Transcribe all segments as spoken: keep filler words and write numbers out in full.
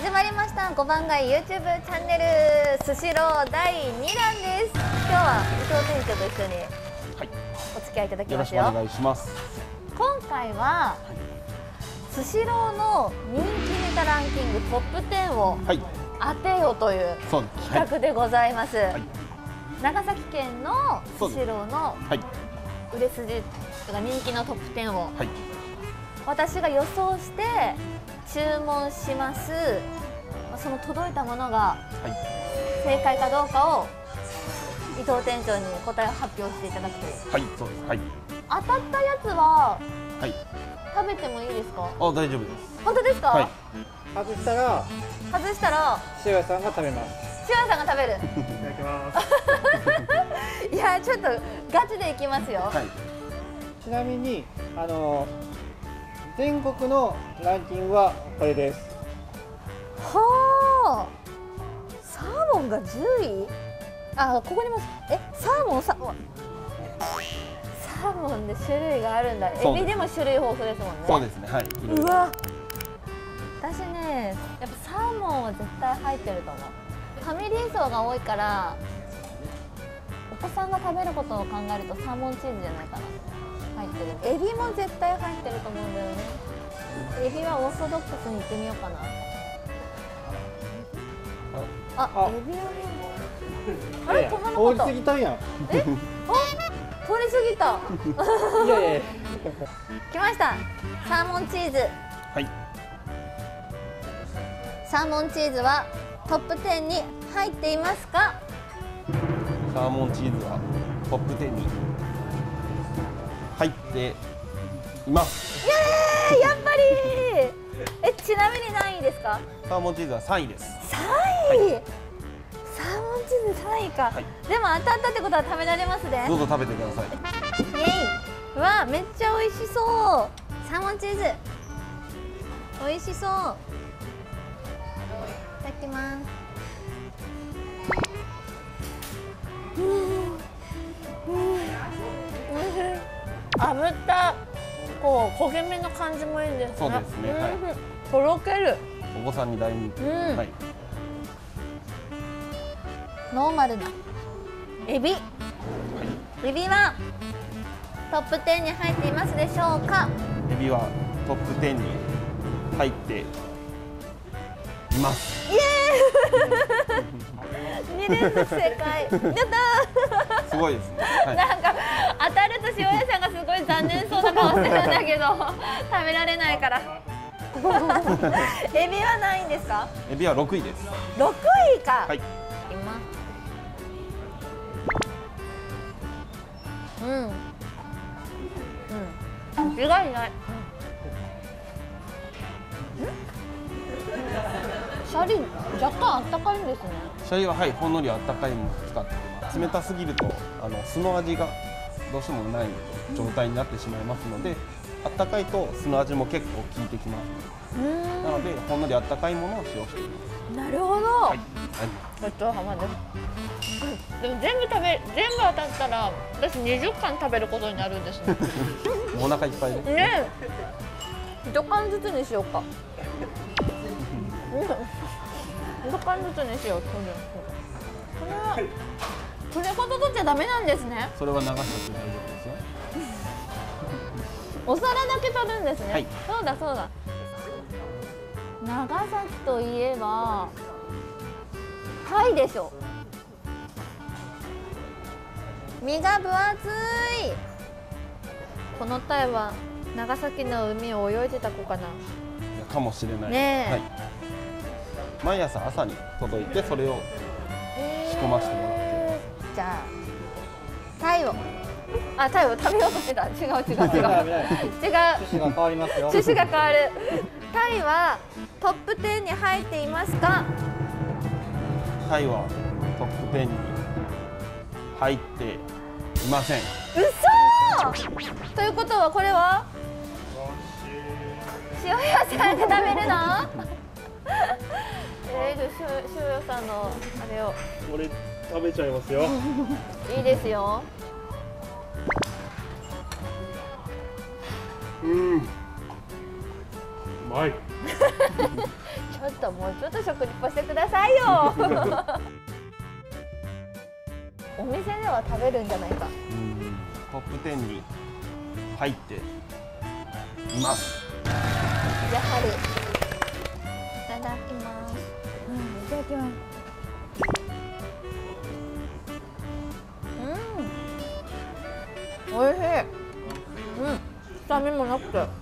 始まりましたごばん街 YouTube チャンネルスシローだいにだんです。今日は伊藤店長と一緒にお付き合いいただきますよ。 よろしくお願いします。 今回はスシローの人気ネタランキングトップじゅうを当てよという企画でございます。長崎県のスシローの売れ筋が人気のトップじゅうを私が予想して注文します。その届いたものが正解かどうかを伊藤店長に答えを発表していただくという。 はい、そうです。はい。 当たったやつははい。 食べてもいいですか？ あ、大丈夫です。 本当ですか？ はい。 外したら外したら塩屋さんが食べます。 塩屋さんが食べる。 いただきます。 いや、ちょっとガチでいきますよ。 はい。 ちなみにあの全国のランキングはこれです。 はあ。サーモンがじゅうい？あ、ここにもえサーモンさサーモンで種類があるんだ。エビでも種類豊富ですもんね。 そうですね。はい。 うわ。私ね、やっぱサーモンは絶対入ってると思う。ファミリー層が多いからお子さんが食べることを考えるとサーモンチーズじゃないかな。入ってる。エビも絶対入ってると思うんだよね。エビはオーソドックスにいってみようかな。あ、 あエビはね。あれ、こんなのこと。 通り過ぎたんやん。 え、あ、通り過ぎた。 いやいや。 来ました。サーモンチーズ。 はい。 サーモンチーズはトップじゅうに入っていますか？ サーモンチーズはトップじゅうに入っています。 イエーイ、やっぱり。え、ちなみに何位ですか？ サーモンチーズはさんいです。 さんい。はい、サーモンチーズさんいか。はい、でも当たったってことは食べられますね。 どうぞ食べてください。 イエイ。うわ、めっちゃ美味しそう。サーモンチーズ。美味しそう。いただきます。うん。うん。美味しい。炙ったこう焦げ目の感じもいいですね。 そうですね。はい。 とろける。 お子さんに大人気。 うん、 はい。 ノーマルなエビ。はい、エビはトップじゅうに入っていますでしょうか？ エビはトップじゅうに入っています。 イエーイ。に連続正解。やったー。 すごいですね。はい、 なんか当たると塩屋さんがすごい残念そうな顔してるんだけど食べられないから。エビは何位ですか？ エビはろくいです。 ろくいか。はい。今。うん。うん。違いない。うん。シャリ若干あったかいんですね。 シャリははい、ほんのりあったかいものを使ってます。冷たすぎるとあの酢の味がどうしてもない状態になってしまいますので、あったかいと酢の味も結構効いてきます。なのでほんのりあったかいものを使用しています。 なるほど。はい。ちょっと浜です。でも全部食べ全部当たったら私にじゅっかん食べることになるんですね。 お腹いっぱいです。 ね。一缶ずつにしようか。一缶ずつにしよう。これはこれほど取っちゃダメなんですね。 それは流しちゃって大丈夫ですよ。 お皿だけ取るんですね。はい、そうだそうだ。長崎といえばタイでしょ。身が分厚い。このタイは長崎の海を泳いでた子かな。 かもしれない。 ねえ。はい、 毎朝朝に届いてそれを仕込ませてもらって。 じゃあタイをあタイを食べようとしてた。違う違う違う違う。違う。趣旨が変わりますよ。 趣旨が変わる。タイはトップじゅうに入っていますか？ タイはトップじゅうに入っていません。 嘘。ということはこれは塩屋さんが食べるの？えー、塩屋さんのあれを。 俺食べちゃいますよ。 いいですよ。 うん。うまい。 ちょっともうちょっと食リポしてくださいよお店では食べるんじゃないか。 うんトップテンに入っています。 やはりいただきます、うん、いただきます。うんおいしい。うん臭みもなくて、あ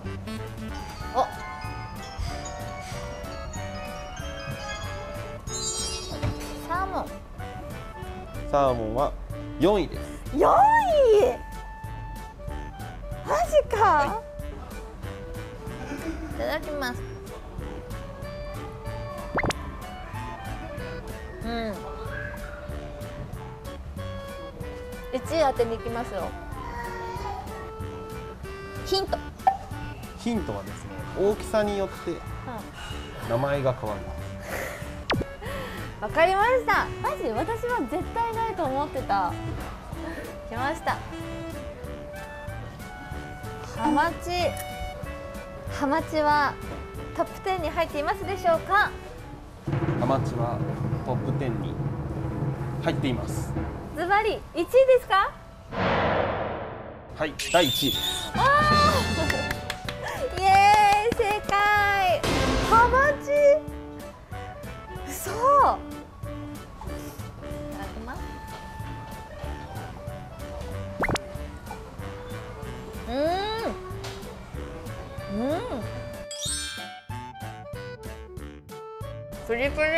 サーモンサーモンはよんいです。 よんいマジか、はい、いただきます。うんいちい当てに行きますよ。ヒントヒントはですね、大きさによって名前が変わります。 わかりました。マジ私は絶対ないと思ってた。来ました。ハマチ。ハマチはトップテンに入っていますでしょうか。 ハマチはトップテンに入っています。 ズバリいちいですか。 はい、だいいちいです。 あイエーイ正解。ハマチ嘘。いただきます。うんうんプリプリ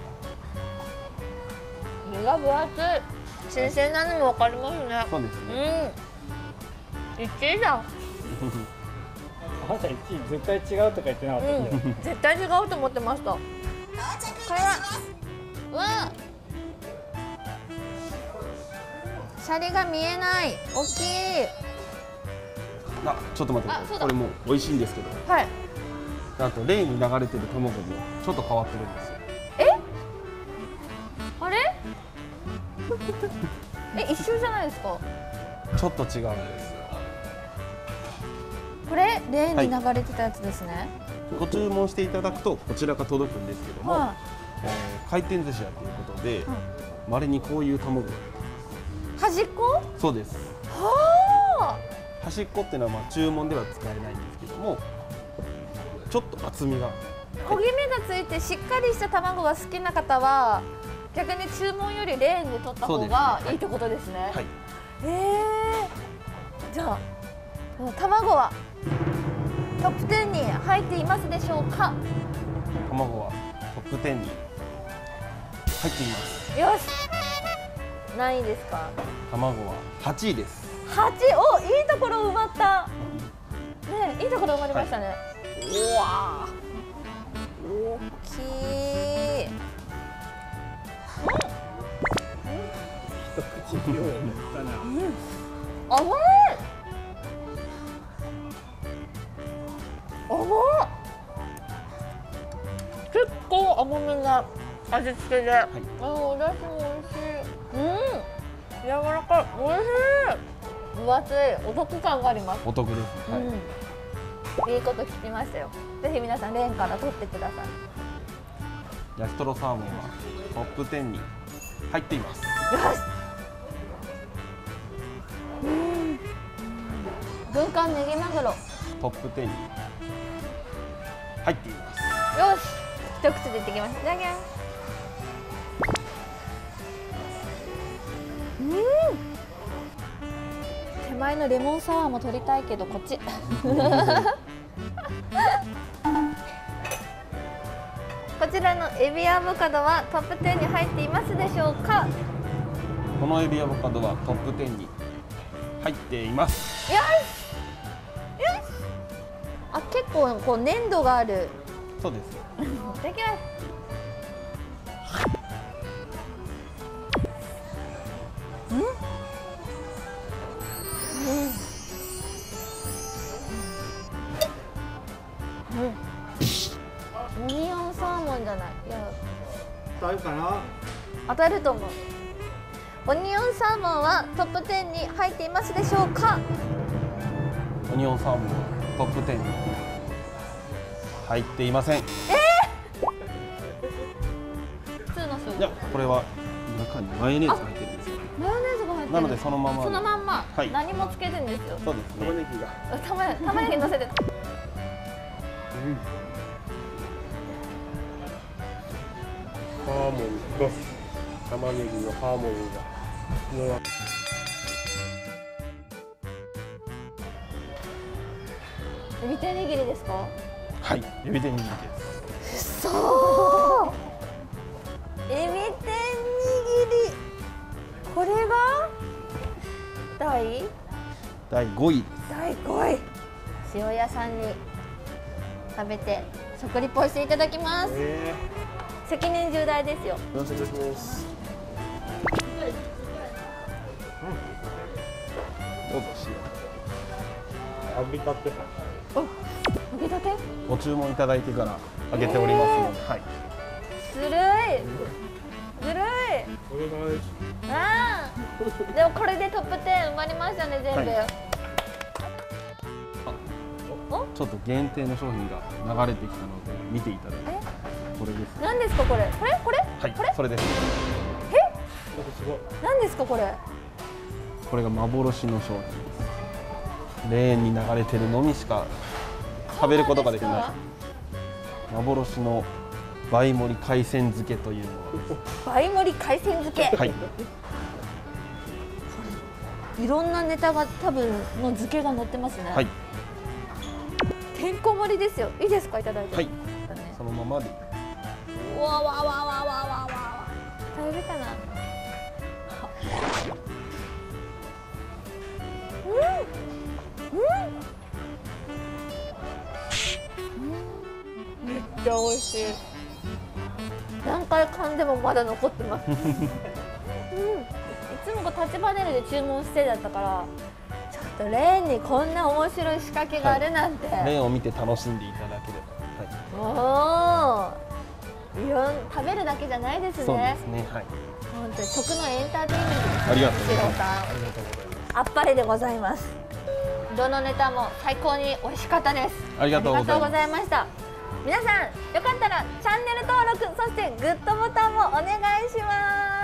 身が分厚い。新鮮なのも分かりますね。 そうですね、 うんいちいだ。 あなたいちい絶対違うとか言ってなかったっけ、 うん、絶対違うと思ってました。これはうわシャリが見えない。大きい。 あ、ちょっと待ってください。これもう美味しいんですけど、 はい、 あとレーンに流れてる卵もちょっと変わってるんですよ。 えあれえ一緒じゃないですか。 ちょっと違うんですよ。 これレーンに流れてたやつですね、はい、 ご注文していただくとこちらが届くんですけども、はい、えー、回転寿司屋ということでまれ、はい、にこういう卵が端っこ。 そうです。 はあ端っこっていうのはまあ注文では使えないんですけども、ちょっと厚みが焦げ目がついてしっかりした卵が好きな方は逆に注文よりレーンで取った方がいいってことですね。はい、えー、じゃあ卵はトップテンに入っていますでしょうか。 卵はトップテンに入っています。 よし何位ですか。 卵ははちいです。 はち、おいいところ埋まったね。いいところ埋まりましたね、はい、うわ大きい。 一口量やったな、 うん、甘い甘い。結構甘めな味付けで、はい、あお出汁も美味しい。うん柔らかい。美味しい。分厚い。お得感があります。 お得です、はい、 うん、いいこと聞きましたよ。ぜひ皆さんレーンから取ってください。 焼きとろサーモンはトップテンに入っています。よし。 うん軍艦ネギマグロトップテンに入っています。 よし一口でいってきます。いただきます。うん手前のレモンサワーも取りたいけどこっちこちらのエビアボカドはトップテンに入っていますでしょうか。 このエビアボカドはトップテンに入っています。 よしよし。あ結構こう粘度がある。 そうですいただきます。うんうんうんオニオンサーモンじゃない。いや当たるかな。 当たると思う。オニオンサーモンはトップテンに入っていますでしょうか。 オニオンサーモンはトップテンに入っていません。 えー、 いや、これは中にマヨネーズが入ってるんですよ。 マヨネーズが入ってる。 なのでそのまま。 そのまんま、 はい、 何もつけずんですよ。 そうですね。玉ねぎが。 玉ねぎ、玉ねぎ乗せて。うん。 ハーモニーと玉ねぎのハーモニーが。 エビ天握りですか？ はい、エビ天握りです。 そう。エビ天握り。これが第だいごい。 だいごい。塩屋さんに食べて食リポしていただきます。えー、責任重大ですよ。 よろしくお願いします。うん、どうぞ塩。揚げたて。 お、揚げたて。 ご注文いただいてから揚げておりますので、はい。 ずるい。ずるい。ああ。でもこれでトップじゅう埋まりましたね、全部。はい、 ちょっと限定の商品が流れてきたので見ていただいて。これです。 何ですかこれ？これ？これ？ はい。これ？それです。 え？何ですかこれ？ これが幻の商品です。レーンに流れてるのみしか食べることができない幻の倍盛り海鮮漬けというのは。 倍盛り海鮮漬け。はい。いろんなネタが多分の漬けが乗ってますね。はい。てんこ盛りですよ。いいですか、いただいて。はい。 そのままで。 わわわわわわわ。食べるかな。うん。うん。めっちゃ美味しい。何回噛んでもまだ残ってます。うん。いつもこうタッチパネルで注文してだったから。ちょっとレーンにこんな面白い仕掛けがあるなんて、はい、 レーンを見て楽しんでいただければ、 はい、おお、いろん食べるだけじゃないですね。 そうですね、はい、 本当に食のエンターテインメントですね。 ありがとうございます。 あっぱれでございます。どのネタも最高に美味しかったです。 ありがとうございました。 皆さんよかったらチャンネル登録、そしてグッドボタンもお願いします。